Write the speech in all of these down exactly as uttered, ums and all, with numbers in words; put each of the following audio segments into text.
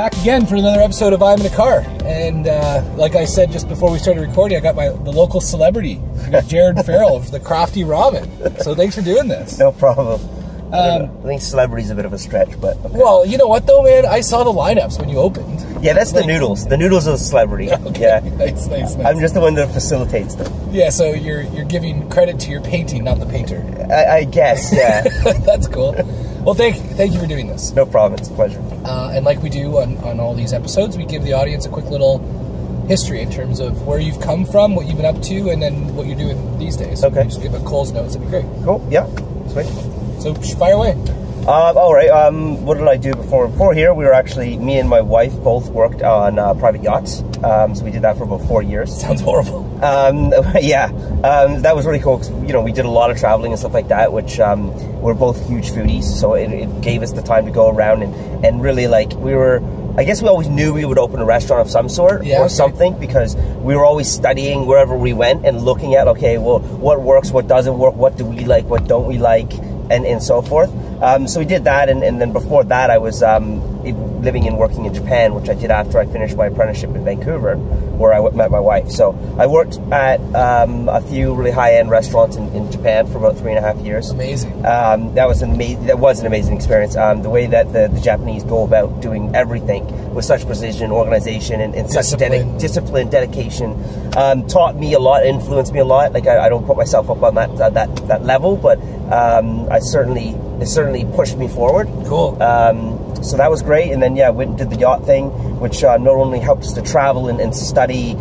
back again for another episode of I'm in a Car. And uh, like I said just before we started recording, I got my the local celebrity, Jared Farrell of the Crafty Ramen. So thanks for doing this. No problem. I, Um, I think celebrity's a bit of a stretch, but okay. Well, you know what though, man? I saw the lineups when you opened. Yeah, that's like, the noodles. The noodles are the celebrity. Okay, yeah, nice, nice, nice. I'm just the one that facilitates them. Yeah, so you're you're giving credit to your painting, not the painter. I, I guess, yeah. That's cool. Well, thank thank you for doing this. No problem. It's a pleasure. Uh, and like we do on, on all these episodes, we give the audience a quick little history in terms of where you've come from, what you've been up to, and then what you're doing these days. So Okay. Just give a Cole's notes. That'd be great. Cool. Yeah. Sweet. So fire away. Uh, all right. Um, what did I do before? Before here, we were actually, me and my wife both worked on uh, private yachts. Um, so we did that for about four years. Sounds horrible. Um, yeah, um, that was really cool because, you know, we did a lot of traveling and stuff like that, which um, we're both huge foodies. So it, it gave us the time to go around and, and really, like, we were, I guess we always knew we would open a restaurant of some sort yeah, or okay. something because we were always studying wherever we went and looking at, okay, well, what works, what doesn't work, what do we like, what don't we like, and, and so forth. Um, so we did that, and, and then before that I was um, living and working in Japan, which I did after I finished my apprenticeship in Vancouver, where I met my wife. So I worked at um, a few really high-end restaurants in, in Japan for about three and a half years. Amazing. Um, that was an amazing. That was an amazing experience. Um, the way that the, the Japanese go about doing everything with such precision, organization, and, and such Discipline. dedi discipline, dedication, um, taught me a lot, influenced me a lot. Like I, I don't put myself up on that uh, that that level, but um, I certainly it certainly pushed me forward. Cool. Um, so that was great, and then yeah, went and did the yacht thing, which uh, not only helped us to travel and, and study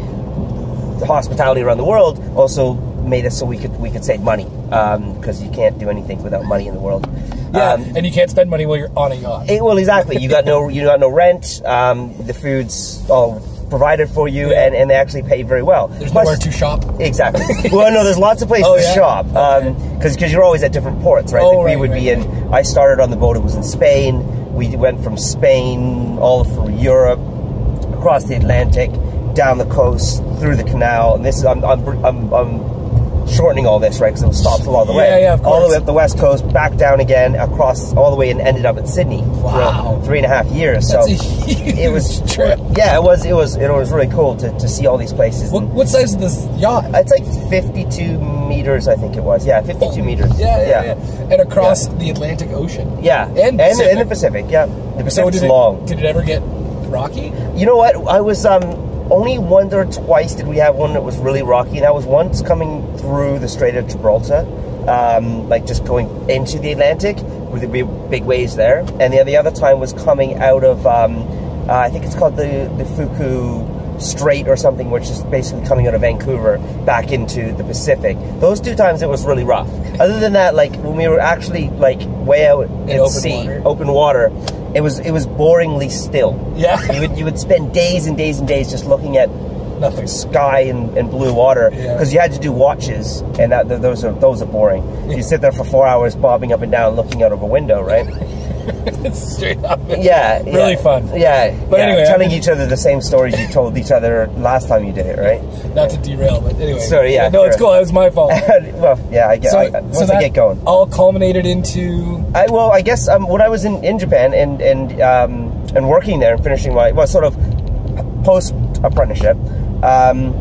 the hospitality around the world, also made us so we could we could save money because um, you can't do anything without money in the world. Yeah, Um, and you can't spend money while you're on a yacht. it, well, exactly. You got no you got no rent. Um, the food's all provided for you, Yeah. and, and they actually pay very well. There's Plus- nowhere to shop. Exactly. Well, no, there's lots of places Oh, to yeah? shop because Okay. because you're always at different ports, right? Oh, like we right, would right, be in. I started on the boat. It was in Spain. We went from Spain all through Europe, across the Atlantic, down the coast, through the canal. And this is I'm I'm, I'm, I'm shortening all this, right? Because it was stops along the way. Yeah, yeah, of all the course. way up the west coast, back down again, across all the way, and ended up in Sydney. Wow. For three and a half years. That's so a huge it was trip. Yeah, it was. It was. It was really cool to, to see all these places. What, and what size is this yacht? it's like fifty-two meters, I think it was. Yeah, fifty-two meters. Yeah, yeah, yeah. yeah. And across Yeah. the Atlantic Ocean. Yeah, And and, Pacific. and the Pacific. Yeah, the So Pacific's did it, long. did it ever get rocky? You know what? I was um, only once or twice did we have one that was really rocky, and that was once coming through the Strait of Gibraltar, um, like just going into the Atlantic with the big, big waves there, and the, the other time was coming out of um, uh, I think it's called the the Fuku Strait or something, which is basically coming out of Vancouver back into the Pacific. Those two times it was really rough. Other than that, like when we were actually like way out at open sea, water. open water, it was it was boringly still. Yeah. You would you would spend days and days and days just looking at Nothing. sky and, and blue water Yeah. because you had to do watches, and that th those are those are boring. You sit there for four hours bobbing up and down looking out of a window, right? It's straight up. Yeah, Really yeah. fun. Yeah, But yeah. anyway, telling I mean- each other the same stories you told each other last time you did it, right? Not to derail, but anyway. Sorry, yeah, No, it's sure. cool. It was my fault. Well, yeah, I get. So, I, once so I that get going, all culminated into... I well, I guess um, when I was in, in Japan and and um, and working there and finishing my well, sort of post apprenticeship. Um,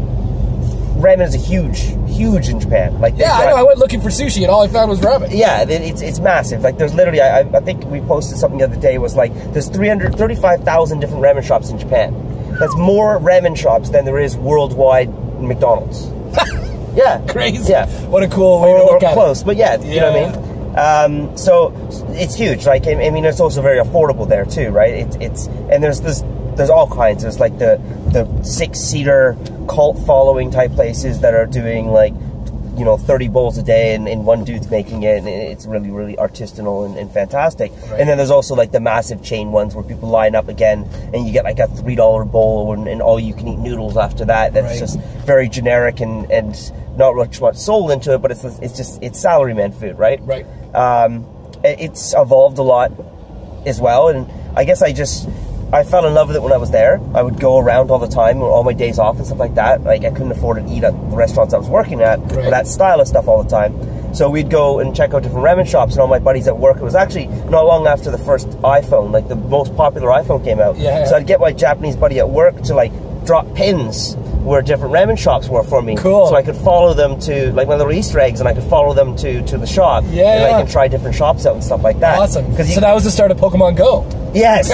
ramen is a huge, huge in Japan. Like Yeah, I know. I went looking for sushi, and all I found was ramen. Yeah, it- it's it's massive. Like there's literally, I, I think we posted something the other day. It was like there's three hundred thirty-five thousand different ramen shops in Japan. That's more ramen shops than there is worldwide McDonald's. Yeah, Crazy. Yeah, What a cool way or, to look or at close, it. but yeah, you know what I mean. Um, so it's huge. Like I I mean, it's also very affordable there too, right? It's it's and there's this there's all kinds. There's like the the six seater cult following type places that are doing like, you know, thirty bowls a day, and, and one dude's making it, and it's really, really artisanal and, and fantastic. Right. And then there's also like the massive chain ones where people line up again, and you get like a three dollar bowl and, and all you can eat noodles after that. That's Right. just very generic and and not much much soul into it, but it's it's just it's salaryman food, right? Right. Um, it, it's evolved a lot as well, and I guess I just. I fell in love with it when I was there. I would go around all the time, all my days off and stuff like that. Like I couldn't afford to eat at the restaurants I was working at, Right. or that style of stuff all the time. So we'd go and check out different ramen shops, and all my buddies at work. It was actually not long after the first iPhone, like the most popular iPhone came out. Yeah. So I'd get my Japanese buddy at work to like drop pins where different ramen shops were for me. Cool. So I could follow them to, like, my little Easter eggs, and I could follow them to, to the shop. Yeah, and yeah. I can try different shops out and stuff like that. Awesome. You, so that was the start of Pokemon Go. Yes.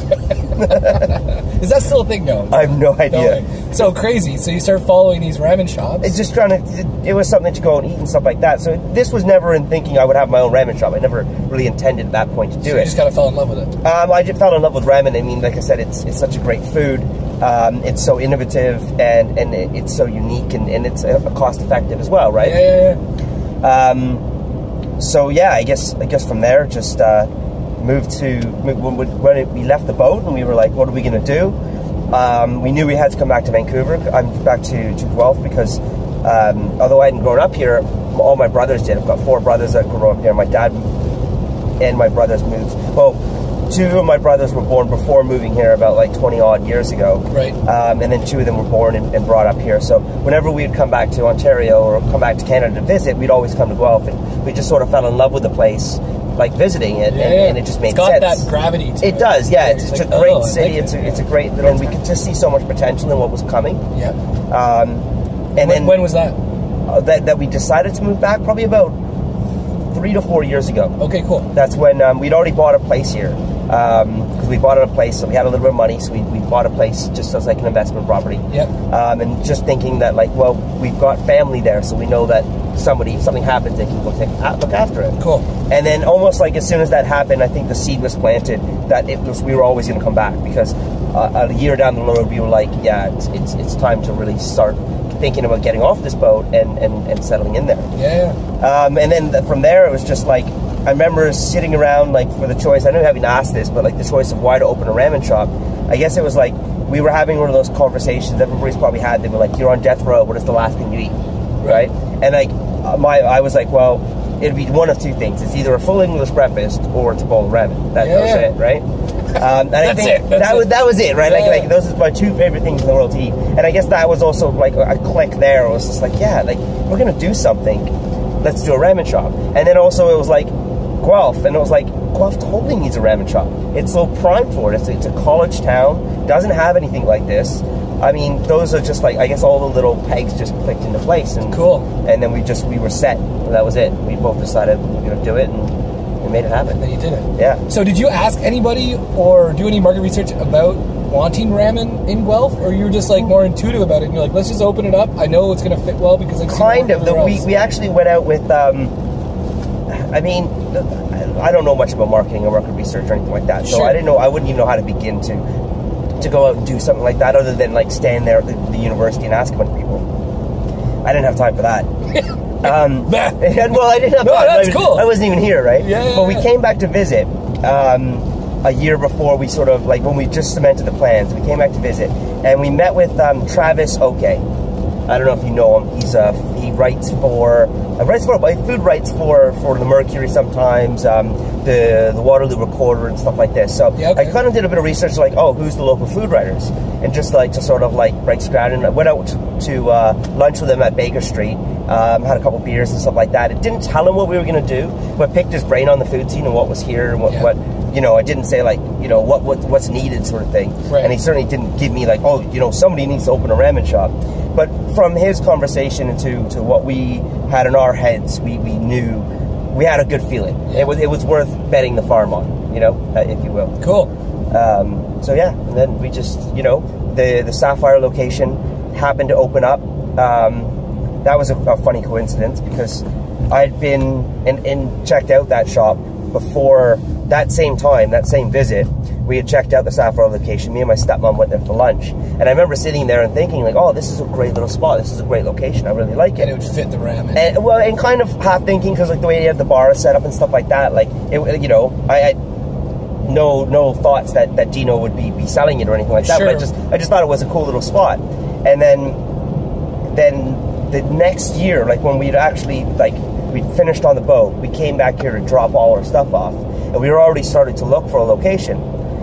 Is that still a thing now? I have no idea. No so crazy. So you start following these ramen shops. It's just trying to, it was something to go and eat and stuff like that. So this was never in thinking I would have my own ramen shop. I never really intended at that point to do so it. You just kind of fell in love with it. Um, I just fell in love with ramen. I mean, like I said, it's it's such a great food. Um, it's so innovative, and, and it, it's so unique, and, and it's uh, cost effective as well, right? Yeah, yeah, yeah. Um, so yeah, I guess I guess from there, just uh, moved to when, when we left the boat, and we were like, what are we going to do? Um, we knew we had to come back to Vancouver. I'm back to, to Guelph because um, although I hadn't grown up here, all my brothers did. I've got four brothers that grew up here. My dad and my brothers moved. Well, two of my brothers were born before moving here about like twenty odd years ago. Right. Um, and then two of them were born and, and brought up here. So whenever we'd come back to Ontario or come back to Canada to visit, we'd always come to Guelph, and we just sort of fell in love with the place, like visiting it, yeah, and, yeah. and it just made it's got sense. that gravity to it. It does, yeah. It's, it's like, a great oh, city. like it's it. a it's a great little. And we could just see so much potential in what was coming. Yeah. Um, and when, then when was that? Uh, that that we decided to move back probably about three to four years ago. Okay, cool. That's when um, we'd already bought a place here. Because um, we bought a place, so we had a little bit of money, so we, we bought a place just as like an investment property. Yep. Um, and just thinking that, like, well, we've got family there, so we know that somebody, if something happens, they can go take, look after it. Cool. And then almost like as soon as that happened, I think the seed was planted that it was we were always going to come back, because uh, a year down the road, we were like, yeah, it's, it's it's time to really start thinking about getting off this boat and, and, and settling in there. Yeah. Um, and then the, from there, it was just like, I remember sitting around like for the choice, I don't have asked this, but like the choice of why to open a ramen shop. I guess it was like, we were having one of those conversations everybody's probably had. They were like, you're on death row, what is the last thing you eat, right? And like, my, I was like, well, it'd be one of two things. It's either a full English breakfast or it's a bowl of ramen. That, yeah. that was it, right? Um, and I That's think it, that's that it. was that was it, right? Yeah. Like, like those are my two favorite things in the world to eat. And I guess that was also like a click there. It was just like, yeah, like we're gonna do something. Let's do a ramen shop. And then also it was like Guelph, and it was like Guelph totally needs a ramen shop. It's so prime for it. It's, it's a college town. Doesn't have anything like this. I mean, those are just like, I guess all the little pegs just clicked into place. And cool. And then we just we were set. And that was it. We both decided we were gonna do it, and we made it happen. And then you did it. Yeah. So did you ask anybody or do any market research about wanting ramen in Guelph, or you were just like more intuitive about it and you're like, let's just open it up, I know it's going to fit well because I've seen kind of. The, we, else. we actually went out with um, I mean, I don't know much about marketing or market research or anything like that, so sure. I didn't know, I wouldn't even know how to begin to to go out and do something like that, other than like stand there at the, the university and ask a bunch of people. I didn't have time for that. um, and, well, I didn't have no, time. that's I, cool. I wasn't even here, right? Yeah, yeah, but we yeah. came back to visit um, a year before we sort of, like when we just cemented the plans, we came back to visit, and we met with um, Travis Oke. I don't know if you know him. He's uh, he writes for uh, writes for uh, food writes for for the Mercury sometimes, um, the the Waterloo Recorder and stuff like this. So yeah, okay. I kind of did a bit of research, like, oh, who's the local food writers, and just like to sort of like break ground. And I went out to, to uh, lunch with him at Baker Street. Um, had a couple beers and stuff like that. It didn't tell him what we were going to do, but picked his brain on the food scene and what was here and what, yeah. what you know. I didn't say like, you know, what, what what's needed sort of thing. Right. And he certainly didn't give me like, oh, you know, somebody needs to open a ramen shop. But from his conversation to to what we had in our heads, we, we knew we had a good feeling. Yeah. It was it was worth betting the farm on, you know, uh, if you will. Cool. Um, so yeah, and then we just, you know, the the Sapphire location happened to open up. Um, that was a, a funny coincidence, because I'd been and, and checked out that shop before that same time, that same visit. We had checked out the Sapphire location. Me and my stepmom went there for lunch, and I remember sitting there and thinking like, oh, this is a great little spot. This is a great location. I really like it. And it would fit the ramen. And well, and kind of half thinking, because like the way he had the bar set up and stuff like that, like it, you know, I had no no thoughts that that Dino would be, be selling it or anything like that. Sure. But I just I just thought it was a cool little spot. And then then the next year, like when we'd actually like we'd finished on the boat, we came back here to drop all our stuff off, and we were already started to look for a location.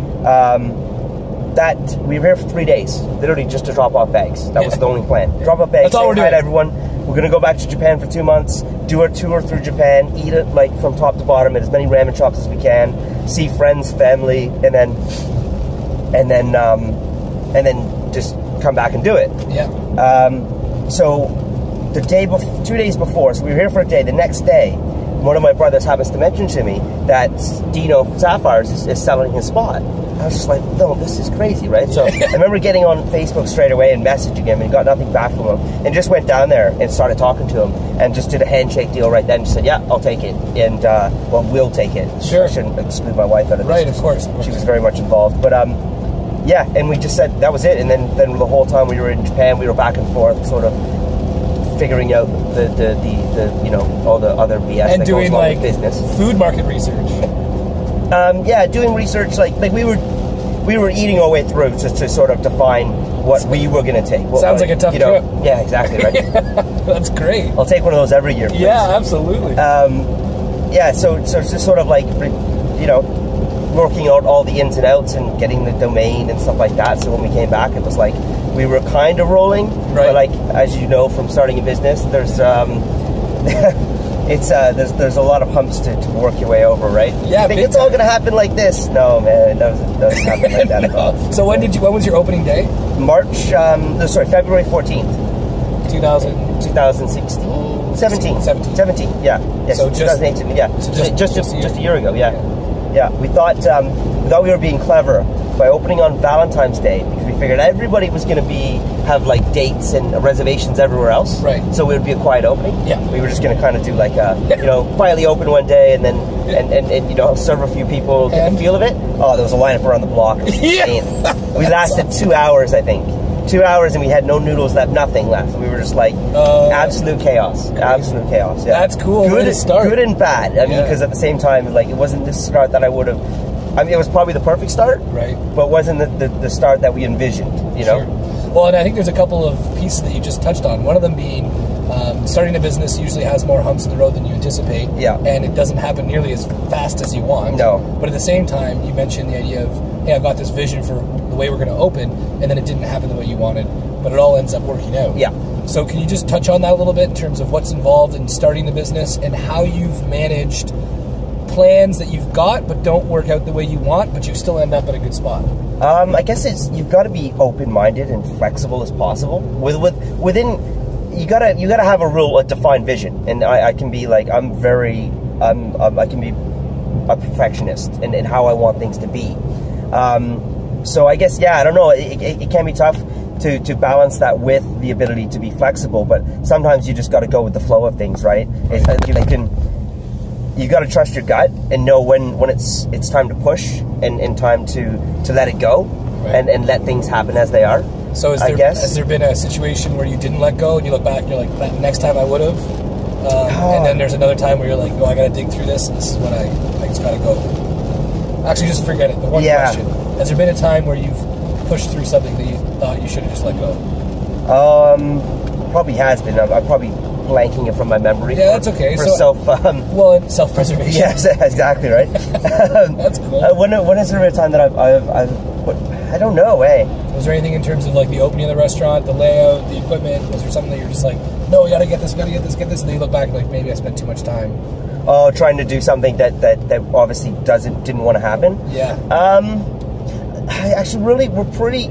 Um, that we were here for three days, literally just to drop off bags. That yeah. was the only plan. Drop off bags, That's all we're say hi doing. to everyone, we're gonna go back to Japan for two months, do a tour through Japan, eat it like from top to bottom at as many ramen shops as we can, see friends, family, and then and then um, and then just come back and do it. Yeah. Um, so the day before, two days before, so we were here for a day. The next day, one of my brothers happens to mention to me that Dino Sapphires is, is selling his spot. I was just like, no, this is crazy, right? So I remember getting on Facebook straight away and messaging him and got nothing back from him, and just went down there and started talking to him and just did a handshake deal right then. Just said, yeah, I'll take it, and uh, well, we'll take it. Sure. I shouldn't exclude my wife out of this. Right, of course, of course. She was very much involved, but um, yeah, and we just said that was it. And then, then the whole time we were in Japan, we were back and forth, sort of figuring out the the, the, the you know all the other B S and that doing goes along like with business. Food market research. Um, yeah, doing research like like we were we were eating our way through to, to sort of define what we were going to take. What, Sounds like a tough you know, trip. Yeah, exactly, right. That's great. I'll take one of those every year. Please. Yeah, absolutely. Um, yeah, so so it's just sort of like you know working out all the ins and outs and getting the domain and stuff like that. So when we came back, it was like we were kind of rolling, right. But like as you know from starting a business, there's um, it's uh, there's there's a lot of humps to, to work your way over, right? Yeah, you think it's time. all gonna happen like this? No, man, it doesn't, doesn't happen like that at all. So when did you? When was your opening day? March, um, no, sorry, February fourteenth, two thousand, twenty sixteen, seventeen, seventeen, seventeen, yeah, yes, so just, twenty eighteen, yeah, so just just just, just, a just a year ago, yeah, yeah. We thought um, we thought we were being clever by opening on Valentine's Day because we figured everybody was going to be have like dates and reservations everywhere else, right? So it would be a quiet opening. Yeah, we were just going to kind of do like a you know quietly open one day and then yeah. and, and, and you know serve a few people, get and? the feel of it. Oh, there was a lineup around the block. Yeah. We lasted two hours, I think. Two hours and we had no noodles left, nothing left. We were just like uh, absolute chaos, crazy. absolute chaos. Yeah. That's cool. Good, way to start. good and bad. I mean, because yeah. at the same time, like it wasn't the start that I would have. I mean, it was probably the perfect start, right? But wasn't the, the, the start that we envisioned, you know? Sure. Well, and I think there's a couple of pieces that you just touched on. One of them being um, starting a business usually has more humps in the road than you anticipate. Yeah. And it doesn't happen nearly as fast as you want. No. But at the same time, you mentioned the idea of, hey, I've got this vision for the way we're going to open, and then it didn't happen the way you wanted, but it all ends up working out. Yeah. So can you just touch on that a little bit in terms of what's involved in starting the business and how you've managed plans that you've got but don't work out the way you want, but you still end up at a good spot? Um, I guess it's you've got to be open-minded and flexible as possible. With with within, you gotta you gotta have a real a defined vision. And I, I can be like I'm very I'm, um, I can be a perfectionist in, in how I want things to be. Um, so I guess yeah I don't know. It, it, it can be tough to to balance that with the ability to be flexible. But sometimes you just got to go with the flow of things, right? It, you can. You got to trust your gut and know when, when it's it's time to push and, and time to, to let it go, right. and, and let things happen as they are. So is I there, guess. has there been a situation where you didn't let go and you look back and you're like, that next time I would have? Um, oh. And then there's another time where you're like, no, I got to dig through this and this is what I, I just got to go. Actually, just forget it. The one yeah. question. Has there been a time where you've pushed through something that you thought you should have just let go? Um, probably has been. I'm, I'm probably blanking it from my memory. Yeah, for, that's okay. For so, self, um, well, self-preservation. Yes, exactly right. um, that's cool. Uh, when, when is there a time that I've, I've, I've what, I don't know, eh? Was there anything in terms of like the opening of the restaurant, the layout, the equipment? Was there something that you're just like, no, we gotta get this, we gotta get this, get this, and then you look back and like, maybe I spent too much time. Oh, trying to do something that, that, that obviously doesn't didn't want to happen. Yeah. Um, I actually really we're pretty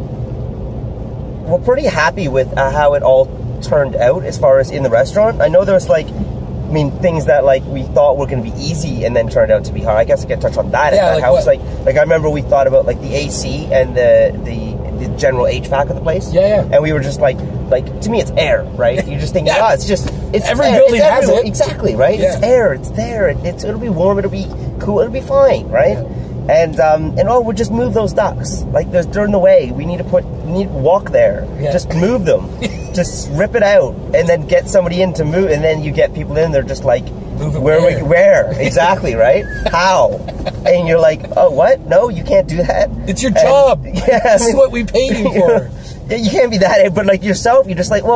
we're pretty happy with uh, how it all turned out as far as in the restaurant. I know there was like, I mean, things that like we thought were going to be easy and then turned out to be hard. I guess I could touch on that. Yeah, at that like house. what? Like, like I remember we thought about like the A C and the the, the general H V A C of the place. Yeah, yeah. And we were just like, like to me, it's air, right? You just think, yeah. oh, it's just it's every air. building it's has it. Exactly, right? Yeah. It's air. It's there. It, it's it'll be warm. It'll be cool. It'll be fine, right? Yeah. And um, and oh, we'll just move those ducks. Like there's during the way, we need to put, we need to walk there. Yeah. Just move them. Just rip it out, and then get somebody in to move, and then you get people in. They're just like, move it where? Where? We, where exactly? Right? How? And you're like, oh, what? No, you can't do that. It's your job. And, yeah, this I mean, is what we pay you for. Yeah, you can't be that. But like yourself, you're just like, well,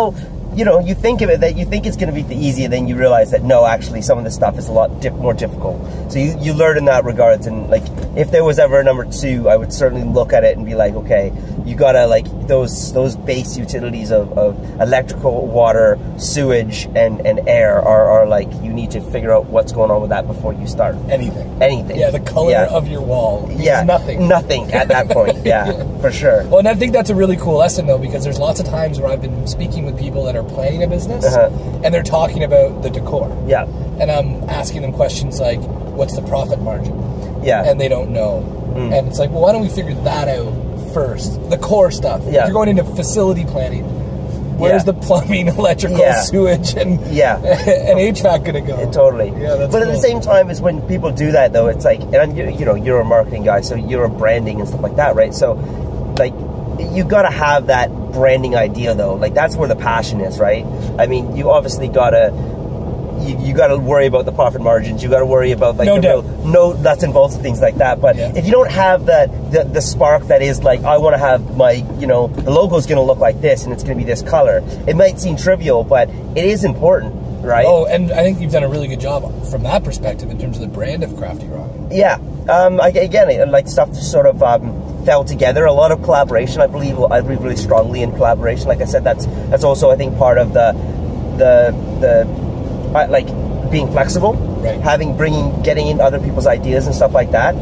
you know, you think of it that you think it's going to be the easy, and then you realize that no, actually, some of this stuff is a lot dip more difficult. So you, you learn in that regards, and like if there was ever a number two, I would certainly look at it and be like, okay, you gotta like those those base utilities of, of electrical, water, sewage, and and air are, are like you need to figure out what's going on with that before you start anything. Anything. Yeah, the color yeah. of your wall. Means yeah, nothing. Nothing at that point. Yeah, yeah, for sure. Well, and I think that's a really cool lesson though, because there's lots of times where I've been speaking with people that are planning a business, uh-huh. and they're talking about the decor. Yeah. And I'm asking them questions like, what's the profit margin? Yeah. And they don't know. Mm. And it's like, well, why don't we figure that out first? The core stuff. Yeah. If you're going into facility planning, where's yeah. the plumbing, electrical, yeah. sewage, and yeah. and H V A C going to go? Yeah, totally. Yeah, that's but cool. at the same time, is when people do that, though, it's like, and you, you know, you're a marketing guy, so you're a branding and stuff like that, right? So, like, you got to have that branding idea, though. Like, that's where the passion is, right? I mean, you obviously got to... You, you got to worry about the profit margins. You got to worry about like no the doubt. real, no nuts and bolts and things like that. But yeah. if you don't have that the, the spark that is like, I want to have my, you know, the logo is going to look like this and it's going to be this color. It might seem trivial, but it is important, right? Oh, and I think you've done a really good job from that perspective in terms of the brand of Crafty Ramen. Yeah. Um, I, again, like stuff just sort of um, fell together. A lot of collaboration. I believe I believe really strongly in collaboration. Like I said, that's that's also I think part of the the the. Uh, like being flexible, right. having bringing getting in other people's ideas and stuff like that,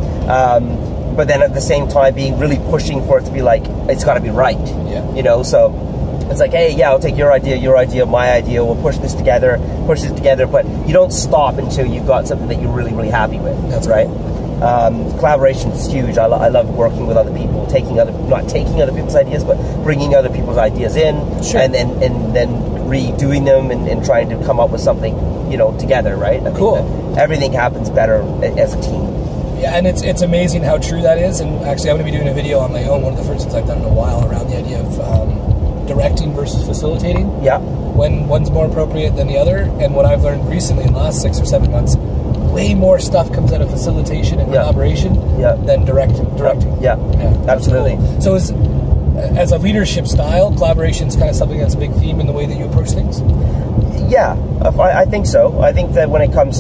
um, but then at the same time being really pushing for it to be like it's got to be right. Yeah. You know, so it's like, hey, yeah, I'll take your idea, your idea, my idea. We'll push this together, push this together. But you don't stop until you've got something that you're really, really happy with. That's right. Cool. Um, collaboration is huge. I, lo I love working with other people, taking other not taking other people's ideas, but bringing other people's ideas in, sure. and then and then redoing them and, and trying to come up with something, you know, together, right? I cool. think that everything happens better as a team. Yeah, and it's it's amazing how true that is. And actually, I'm going to be doing a video on my own, one of the first things I've done in a while, around the idea of um, directing versus facilitating. Yeah. When one's more appropriate than the other. And what I've learned recently in the last six or seven months, way more stuff comes out of facilitation and yeah. collaboration yeah. than direct, directing. Yeah, yeah. Absolutely. Cool. So is, as a leadership style, collaboration is kind of something that's a big theme in the way that you approach things? Yeah, I, I think so. I think that when it comes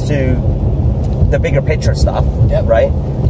to the bigger picture stuff, yep. right?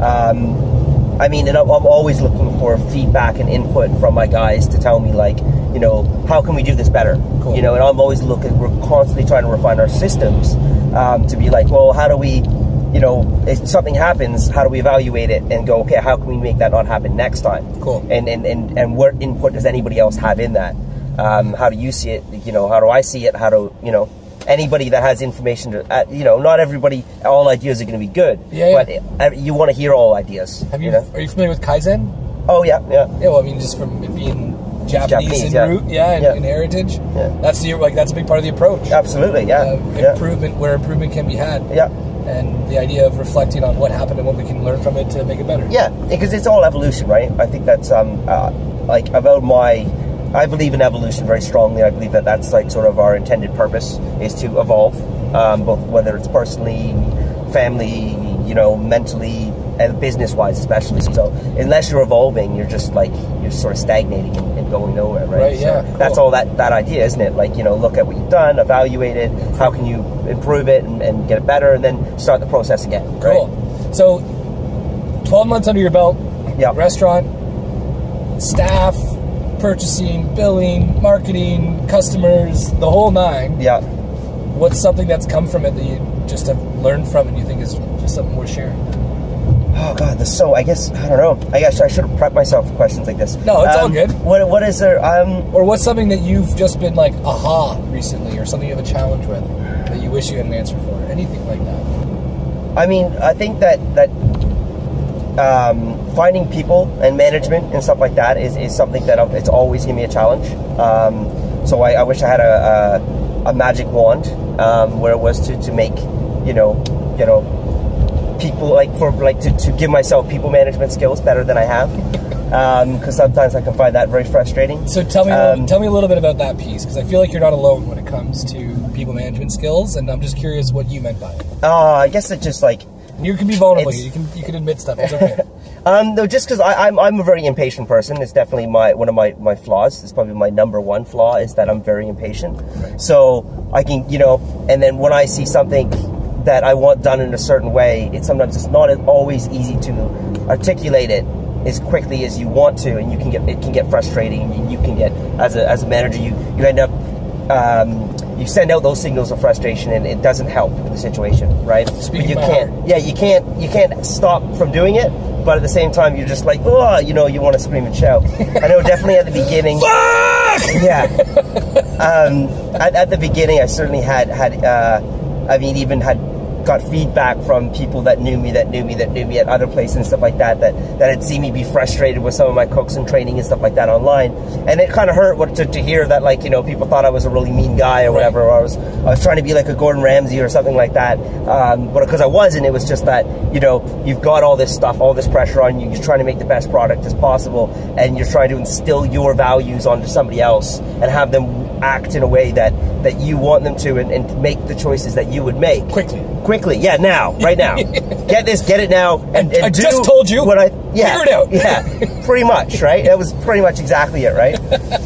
Um, I mean, and I'm, I'm always looking for feedback and input from my guys to tell me, like, you know, how can we do this better? Cool. You know, and I'm always looking, we're constantly trying to refine our systems um, to be like, well, how do we, you know, if something happens, how do we evaluate it and go, okay, how can we make that not happen next time? Cool. And and, and, and what input does anybody else have in that? Um, how do you see it? You know, how do I see it? How do, you know, anybody that has information to, uh, you know, not everybody, all ideas are going to be good. Yeah, yeah. But uh, you want to hear all ideas. Have you, you know? Are you familiar with Kaizen? Oh, yeah, yeah. Yeah, well, I mean, just from it being Japanese, Japanese in yeah. root, yeah, and, yeah. and heritage. Yeah. That's the like that's a big part of the approach. Absolutely, yeah. Uh, yeah. Improvement where improvement can be had. Yeah. And the idea of reflecting on what happened and what we can learn from it to make it better. Yeah, because it's all evolution, right? I think that's um uh, like about my. I believe in evolution very strongly. I believe that that's like sort of our intended purpose is to evolve, um, both whether it's personally, family, you know, mentally, and business-wise especially. So unless you're evolving, you're just like you're sort of stagnating and, and going nowhere, right? Right. Yeah. So cool. That's all that that idea, isn't it? Like, you know, look at what you've done, evaluate it. How can you improve it and, and get it better, and then start the process again. Right? Cool. So twelve months under your belt. Yeah. Restaurant, staff, purchasing, billing, marketing, customers, the whole nine. Yeah. What's something that's come from it that you just have learned from and you think is just something worth sharing? Oh God, this so I guess I don't know. I guess I should have prepped myself for questions like this. No, it's um, all good. What what is there? Um, or what's something that you've just been like aha recently, or something you have a challenge with that you wish you had an answer for? Anything like that? I mean, I think that that um, finding people and management and stuff like that is, is something that it's always gonna be a challenge. Um, so I, I wish I had a, a, a magic wand um, where it was to, to make you know you know. people like for like to, to give myself people management skills better than I have, because um, sometimes I can find that very frustrating. So tell me um, tell me a little bit about that piece, because I feel like you're not alone when it comes to people management skills, and I'm just curious what you meant by it. Uh, I guess it just like you can be vulnerable. You can you can admit stuff. It's okay. Um, no, just because I'm I'm a very impatient person. It's definitely my one of my my flaws. It's probably my number one flaw is that I'm very impatient. Right. So I can, you know, and then when I see something that I want done in a certain way, it's sometimes it's not always easy to articulate it as quickly as you want to, and you can get it can get frustrating. And you can get as a as a manager, you you end up. Um, you send out those signals of frustration, and it doesn't help in the situation, right? Speaking you my can't, heart. yeah, you can't, you can't stop from doing it, but at the same time, you're just like, oh, you know, you want to scream and shout. I know, definitely at the beginning. Fuck! Yeah. Um, at, at the beginning, I certainly had had, uh, I mean, even had got feedback from people that knew me, that knew me, that knew me at other places and stuff like that, that that had seen me be frustrated with some of my cooks and training and stuff like that online, and it kind of hurt what, to, to hear that, like, you know, people thought I was a really mean guy or whatever, or I was I was trying to be like a Gordon Ramsay or something like that, um, but because I wasn't, it was just that, you know, you've got all this stuff, all this pressure on you, you're trying to make the best product as possible, and you're trying to instill your values onto somebody else and have them act in a way that that you want them to, and, and make the choices that you would make quickly. Quickly, yeah, now, right now. Get this, get it now, and, and I do just told you. What I yeah, figure it out. Yeah, pretty much, right? That was pretty much exactly it, right?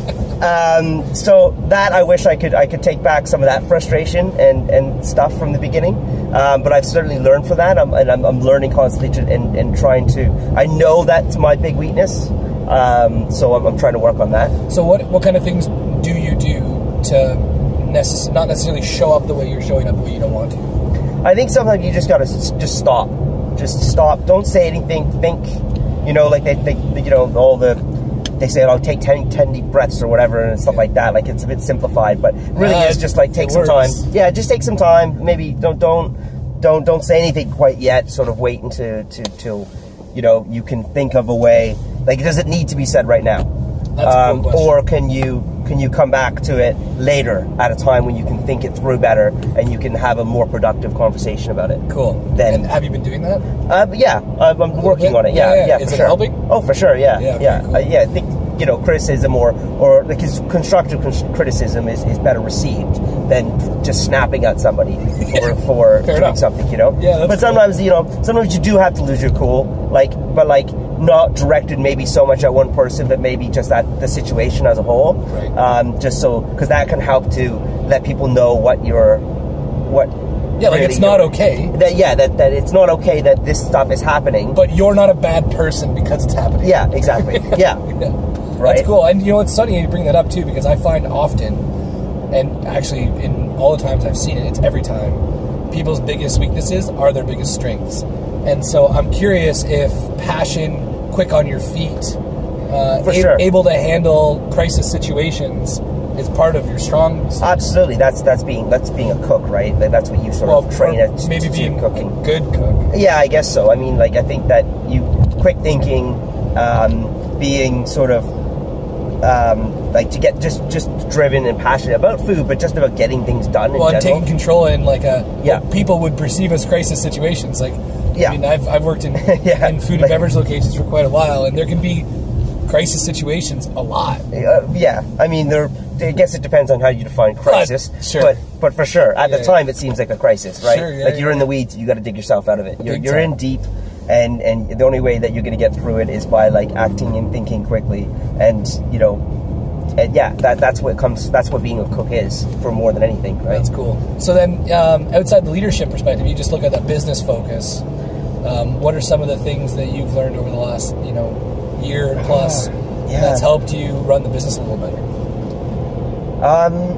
Um, so that I wish I could I could take back some of that frustration and, and stuff from the beginning, um, but I've certainly learned from that, I'm, and I'm, I'm learning constantly to, and, and trying to. I know that's my big weakness, um, so I'm, I'm trying to work on that. So what what kind of things do you do to necess- not necessarily show up the way you're showing up the way you don't want to? I think sometimes you just gotta just stop, just stop. Don't say anything. Think, you know, like they, they you know, all the they say, "Oh, take ten, ten deep breaths" or whatever and stuff like that. Like it's a bit simplified, but really uh, it's just like take some time. Yeah, just take some time. Maybe don't don't don't don't say anything quite yet. Sort of wait until to till you know you can think of a way. Like, does it need to be said right now? That's um, a cool question. Or can you can you come back to it later at a time when you can think it through better and you can have a more productive conversation about it? Cool. Then, and have you been doing that? Uh, yeah, I'm, I'm working on it. Yeah, yeah. yeah, yeah Is for it sure. helping? Oh, for sure. Yeah, yeah, yeah, cool. uh, yeah. I think you know criticism or or like constructive criticism is, is better received than just snapping at somebody for for doing enough. something. You know. Yeah. That's but sometimes cool. you know sometimes you do have to lose your cool. Like, but like. Not directed maybe so much at one person, but maybe just at the situation as a whole. Right. Um, just so, because that can help to let people know what you're, what. Yeah, like really it's not okay. That yeah, that, that it's not okay that this stuff is happening. But you're not a bad person because it's happening. Yeah, exactly. Yeah. yeah. Right. That's cool. And you know, it's funny you bring that up too, because I find often, and actually in all the times I've seen it, it's every time, people's biggest weaknesses are their biggest strengths. And so I'm curious if passion, quick on your feet, uh, For a- sure. able to handle crisis situations is part of your strong suit. Absolutely. That's that's being that's being a cook, right? Like, that's what you sort well, of train or at. maybe to being cooking. a good cook. Yeah, I guess so. I mean, like, I think that you quick thinking, um, being sort of um, like to get just just driven and passionate about food, but just about getting things done. Well, in and general. taking control in like a Yeah. what people would perceive as crisis situations. Like, Yeah. I mean, I've I've worked in Yeah. in food and Like- beverage locations for quite a while, and there can be crisis situations a lot. Uh, yeah, I mean, there. I guess it depends on how you define crisis, But, sure. but but for sure, at Yeah, the time, it seems like a crisis, right? Sure, yeah, like you're yeah, in the yeah. weeds, you got to dig yourself out of it. You're, Big you're time. in deep, and and the only way that you're going to get through it is by like acting and thinking quickly, and you know, and yeah, that that's what comes. That's what being a cook is for more than anything, right? That's cool. So then, um, outside the leadership perspective, you just look at that business focus. Um, what are some of the things that you've learned over the last, you know, year plus Yeah. that's helped you run the business a little better? Um,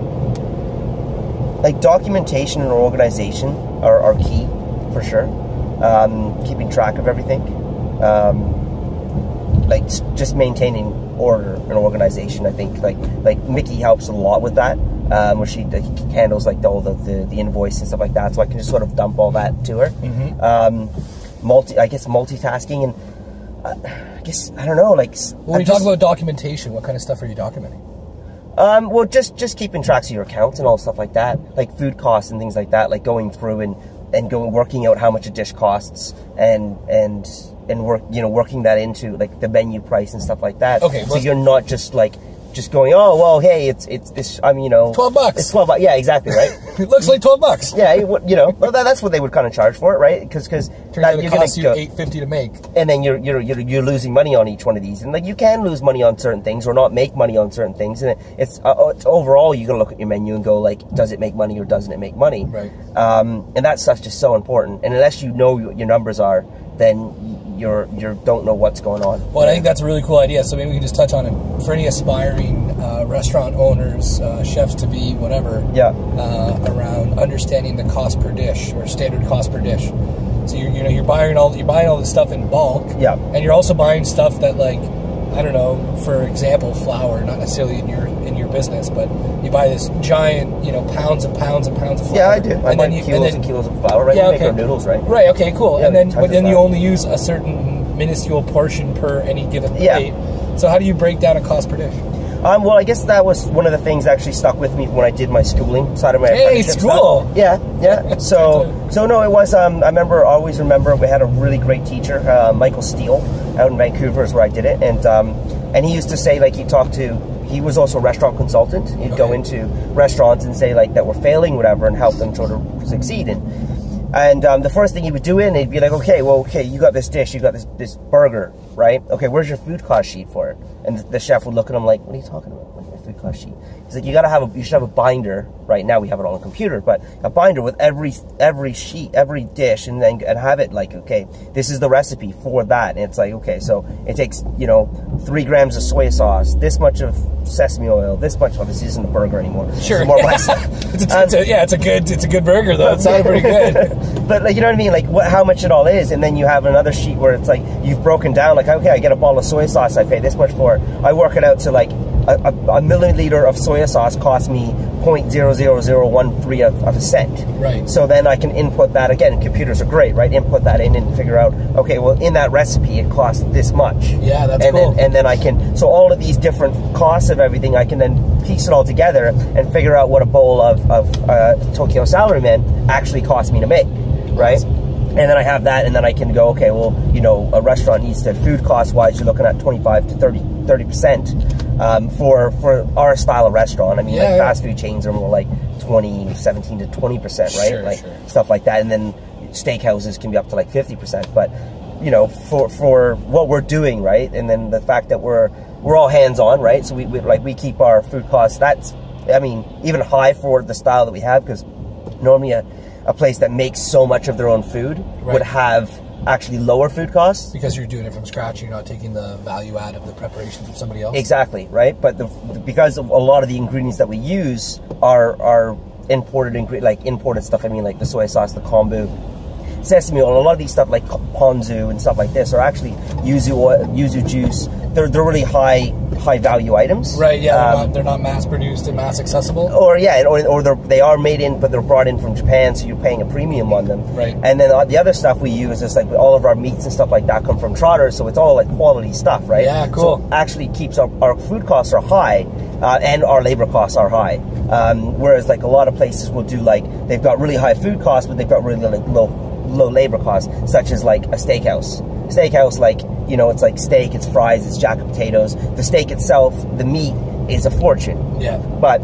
like documentation and organization are, are key for sure. Um, keeping track of everything, um, like s- just maintaining order and organization. I think like like Mickey helps a lot with that, um, where she like, handles like the, all the, the the invoice and stuff like that. So I can just sort of dump all that to her. Mm-hmm. Um, multi, I guess multitasking and uh, I guess I don't know. Like s- When you just- talk about documentation, what kind of stuff are you documenting? Um, well, just just keeping tracks of your accounts and all stuff like that, like food costs and things like that, like going through and, and going working out how much a dish costs and and and work you know working that into like the menu price and stuff like that. Okay, so well- you're not just like just going, oh well, hey, it's it's this. I mean, you know, twelve bucks. It's twelve bucks. Yeah, exactly, right. It looks like twelve bucks. Yeah, you know, well, that, that's what they would kind of charge for it, right? Because because it costs you eight fifty to make, and then you're you're you're you're losing money on each one of these, and like you can lose money on certain things or not make money on certain things, and it's uh, it's overall you gotta look at your menu and go like, does it make money or doesn't it make money? Right. Um, and that stuff's just so important, and unless you know what your numbers are, then you're you don't know what's going on. Well, I think that's a really cool idea. So maybe we can just touch on it for any aspiring uh, restaurant owners, uh, chefs to be, whatever. Yeah. Uh, around understanding the cost per dish or standard cost per dish. So you you know you're buying all you're buying all this stuff in bulk. Yeah. And you're also buying stuff that, like, I don't know, for example, flour, not necessarily in your in your business, but you buy this giant, you know, pounds and pounds and pounds of flour. Yeah, I do. I and buy then you, kilos and, then, and kilos of flour, right? Yeah, We okay. make our noodles, right? Right. Okay. Cool. Yeah, and then, but then you flour. only use a certain minuscule portion per any given Yeah. plate. So how do you break down a cost per dish? Um, well, I guess that was one of the things that actually stuck with me when I did my schooling side of my Hey, apprenticeship school! stuff. Yeah, yeah. So, so no, it was. Um, I remember, always remember, we had a really great teacher, uh, Michael Steele, out in Vancouver is where I did it, and um, and he used to say, like, he talked to. He was also a restaurant consultant. He'd Okay. go into restaurants and say, like, that were failing, whatever, and help them sort of succeed. And and um, the first thing he would do in, he'd be like, okay, well, okay, you got this dish, you got this this burger, right? Okay, where's your food cost sheet for it? And the chef would look at him like, what are you talking about? What's my food cost sheet? He's like, you gotta have a, you should have a binder. Right now we have it on a computer, but a binder with every every sheet, every dish, and then and have it like, okay, this is the recipe for that. And it's like, okay, so it takes, you know, three grams of soy sauce, this much of sesame oil, this much. Well, this isn't a burger anymore. Sure. It's more my stuff. it's a, it's a, yeah, it's a good it's a good burger though. It sounded pretty good. But like, you know what I mean? Like what, how much it all is, and then you have another sheet where it's like you've broken down. Like, okay, I get a bottle of soy sauce, I pay this much for it. I work it out to like a, a, a milliliter of soy sauce costs me zero point zero zero zero one three of, of a cent. Right. So then I can input that again. Computers are great, right? Input that in and figure out, okay, well, in that recipe it costs this much. Yeah, that's and cool. Then, and then I can, so all of these different costs of everything, I can then piece it all together and figure out what a bowl of, of uh, Tokyo salarymen actually cost me to make, right? Awesome. And then I have that, and then I can go, okay, well, you know, a restaurant needs to, food cost-wise, you're looking at twenty-five to thirty percent um, for for our style of restaurant. I mean, Yeah, like yeah. fast food chains are more like twenty, seventeen to twenty percent, right? Sure, like sure. stuff like that. And then steakhouses can be up to like fifty percent. But, you know, for for what we're doing, right? And then the fact that we're we're all hands-on, right? So we, we like we keep our food costs, that's, I mean, even high for the style that we have, because normally a a place that makes so much of their own food Right. would have actually lower food costs. Because you're doing it from scratch, you're not taking the value add of the preparation from somebody else. Exactly, right? But the, because of a lot of the ingredients that we use are are imported ingre like imported stuff. I mean, like the soy sauce, the kombu, sesame oil, a lot of these stuff like ponzu and stuff like this are actually yuzu oil, yuzu juice. They're they're really high high value items. Right, yeah, they're, Um, not, they're not mass produced and mass accessible. Or yeah, or, or they're, they are made in, but they're brought in from Japan, so you're paying a premium on them. Right. And then uh, the other stuff we use is like all of our meats and stuff like that come from Trotter, so it's all like quality stuff, right? Yeah, cool. So it actually keeps our, our food costs are high, uh, and our labor costs are high. Um, whereas like a lot of places will do like, they've got really high food costs, but they've got really like low low labor costs, such as like a steakhouse. Steakhouse, like, you know, it's like steak, it's fries, it's jacket potatoes. The steak itself, the meat, is a fortune. Yeah. But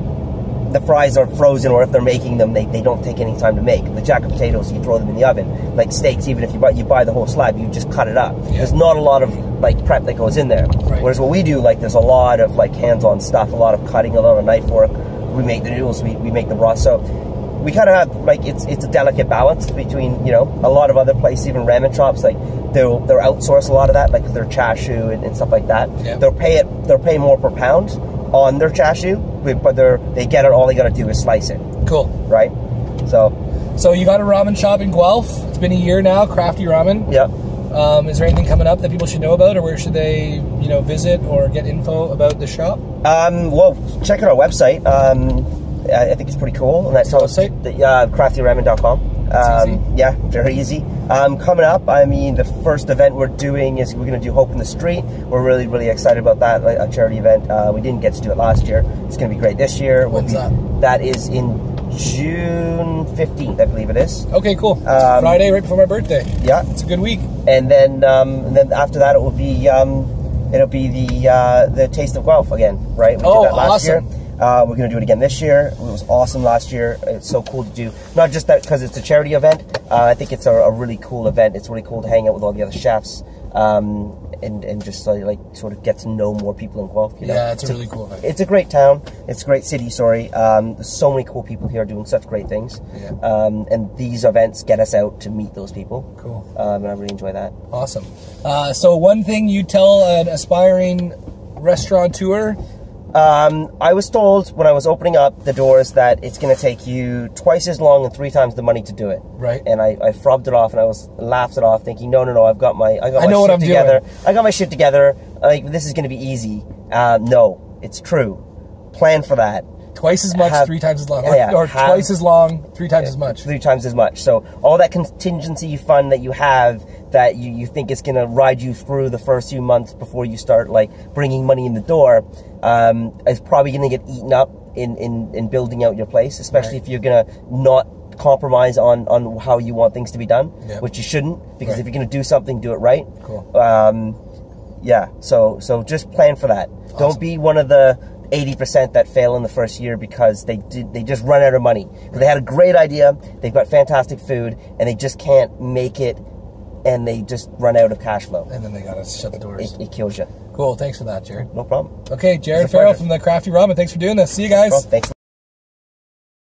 the fries are frozen, or if they're making them, they, they don't take any time to make. The jacket potatoes, you throw them in the oven. Like steaks, even if you buy, you buy the whole slab, you just cut it up. Yeah. There's not a lot of like prep that goes in there. Right. Whereas what we do, like there's a lot of like hands-on stuff, a lot of cutting, a lot of knife work. We make the noodles, we, we make the broth. So we kind of have like, it's it's a delicate balance between, you know, a lot of other places, even ramen shops, like they'll they'll outsource a lot of that, like their chashu and, and stuff like that. Yeah. They'll pay it, they'll pay more per pound on their chashu, but they're they get it. All they got to do is slice it. Cool. Right. So. So you got a ramen shop in Guelph. It's been a year now. Crafty Ramen. Yeah. Um, is there anything coming up that people should know about, or where should they, you know, visit or get info about the shop? Um. Well, check out our website. Um. I think it's pretty cool. And that's What's the website? The, uh, crafty ramen dot com. That's um, easy. Yeah, very easy. Um, coming up, I mean, the first event we're doing is we're going to do Hope in the Street. We're really, really excited about that, like a charity event. Uh, we didn't get to do it last year. It's going to be great this year. When's we'll be, that? That is in June fifteenth, I believe it is. Okay, cool. It's Um, Friday, right before my birthday. Yeah. It's a good week. And then, um, and then after that, it will be um, it'll be the uh, the Taste of Guelph again, right? We Oh, did that last awesome. year. Uh, we're going to do it again this year. It was awesome last year. It's so cool to do. Not just that because it's a charity event. Uh, I think it's a, a really cool event. It's really cool to hang out with all the other chefs um, and, and just uh, like sort of get to know more people in Guelph. You know? Yeah, it's, it's a really cool event. It's a great town. It's a great city, sorry. Um, there's so many cool people here doing such great things. Yeah. Um, and these events get us out to meet those people. Cool. Um, and I really enjoy that. Awesome. Uh, so one thing you tell an aspiring restaurateur? Um, I was told when I was opening up the doors that it's going to take you twice as long and three times the money to do it. Right. And I, I frobbed it off and I was laughed it off, thinking, no, no, no, I've got my, I got I my know shit what I'm together. doing. I got my shit together. Like this is going to be easy. Uh, no, it's true. Plan for that. Twice as much, Have, three times as long. Yeah, Or, yeah, or have, twice as long, three times as much. Three times as much. So all that contingency fund that you have that you, you think is going to ride you through the first few months before you start like bringing money in the door um, is probably going to get eaten up in, in, in building out your place, especially Right. if you're going to not compromise on, on how you want things to be done, Yep. which you shouldn't, because Right. if you're going to do something, do it right. Cool. Um, yeah, so so just plan for that. Awesome. Don't be one of the eighty percent that fail in the first year because they did, they just run out of money. Right. They had a great idea, they've got fantastic food, and they just can't make it, and they just run out of cash flow. And then they gotta shut the doors. It, it kills you. Cool, thanks for that, Jared. No problem. Okay, Jared Farrell from the Crafty Ramen. Thanks for doing this. See you guys. Well, thanks.